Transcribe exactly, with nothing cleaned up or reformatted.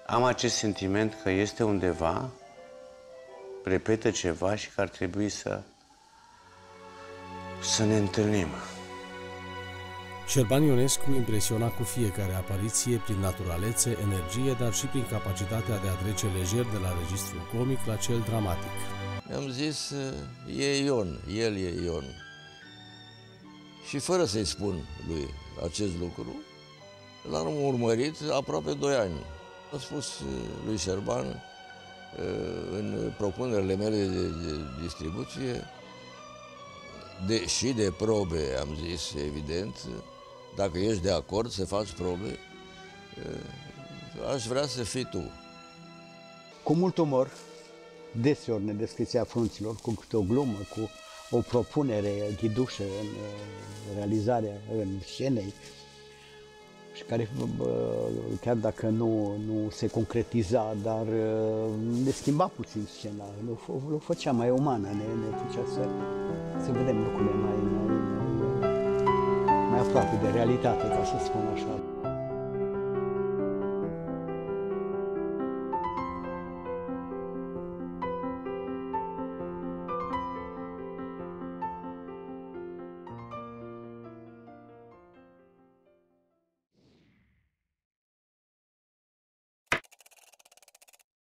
Am acest sentiment că este undeva, repetă ceva și că ar trebui să, să ne întâlnim. Șerban Ionescu impresiona cu fiecare apariție prin naturalețe, energie, dar și prin capacitatea de a trece lejer de la registrul comic la cel dramatic. Mi-am zis, e Ion, el e Ion. Și fără să-i spun lui acest lucru, l-am urmărit aproape doi ani. Am spus lui Șerban, în propunerile mele de, de distribuție, de, și de probe, am zis, evident, dacă ești de acord să faci probe, aș vrea să fii tu. Cu mult umor, deseori ne descrisea frunților, cu câte o glumă, cu o propunere ghidușă în realizarea în scenei, și care, chiar dacă nu, nu se concretiza, dar ne schimba puțin scena, o făcea mai umană, ne, ne făcea să, să vedem lucrurile mai, mai, mai aproape de realitate, ca să spun așa.